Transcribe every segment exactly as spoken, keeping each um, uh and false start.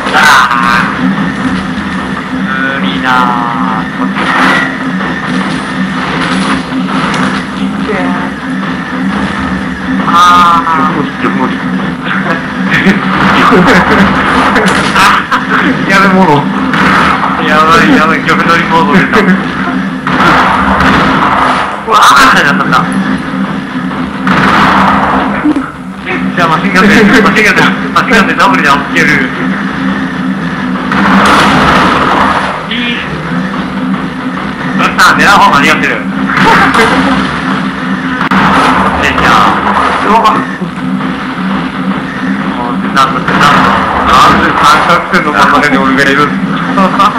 あー無理だー。こっちあー無理無理やべものやばいやばい、曲乗りモード出た。うわーってなったんだ。じゃあマシンガンで、マシンガンで、マシンガンでダブルで当てる。いい。どうした狙う方間に合ってる。で、じゃあ、うわもう、なんと、なんと、 なんで三角線の真ん中に俺がいるんですか。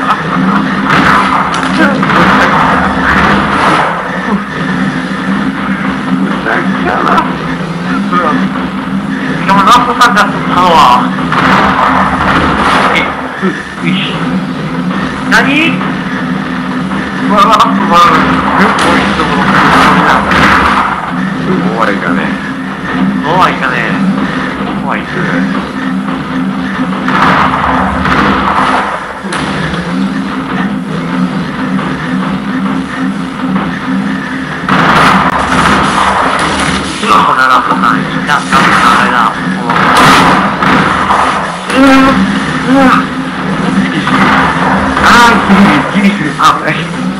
しかもラストさんがったのはえ、う、ういし何うわ、ラストさんこういうところ終わりかねそうはいかねえそうはいくこのラストさんいた、ラストさんあれだうわうわあーギリギリギリあっ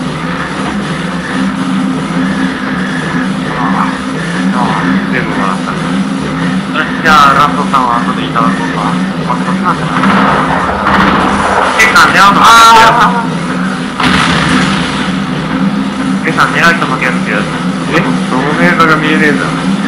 全部もらった。よし、じゃあラストさんは後でいただこうか。まあ、こっちなんだな。ケイさん狙うの負ける。ケイさん狙う人負けるってやつ。 えそのメーターが見えねえんだ